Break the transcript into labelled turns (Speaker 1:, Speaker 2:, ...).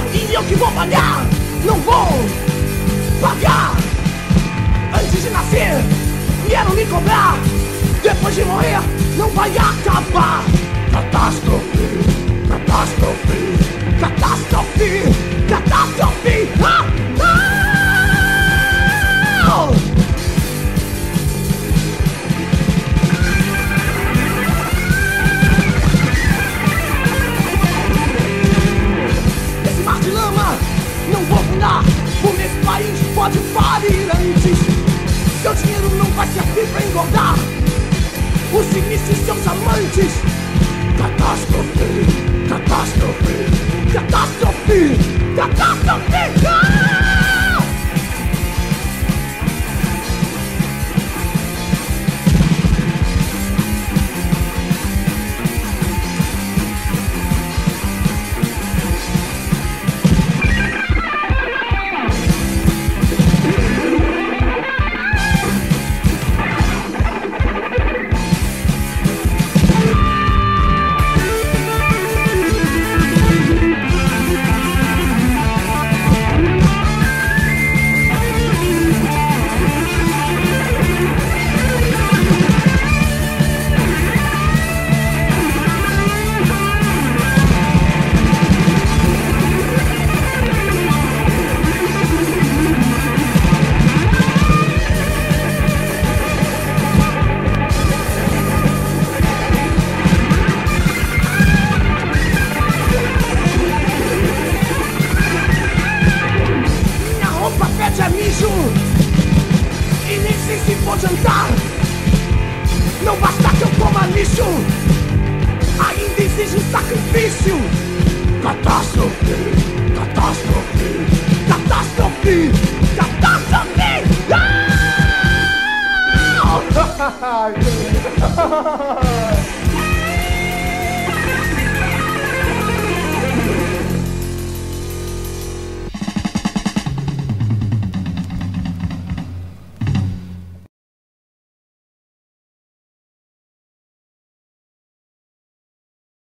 Speaker 1: e eu que vou pagar. Não vou pagar. Antes de nascer, vieram me cobrar. Depois de morrer, não vai acabar. Catástrofe, catástrofe, catástrofe, catástrofe. Ah! Ah! Esse mar de lama não vou afundar, porque esse país pode falir antes. Seu dinheiro não vai servir pra engordar os sinistros seus amantes. Catástrofe, catástrofe, catástrofe, catástrofe. Ah! E nem sei se vou jantar. Não basta que eu coma lixo, ainda exige um sacrifício. Catástrofe, catástrofe, catástrofe, catástrofe. Ah!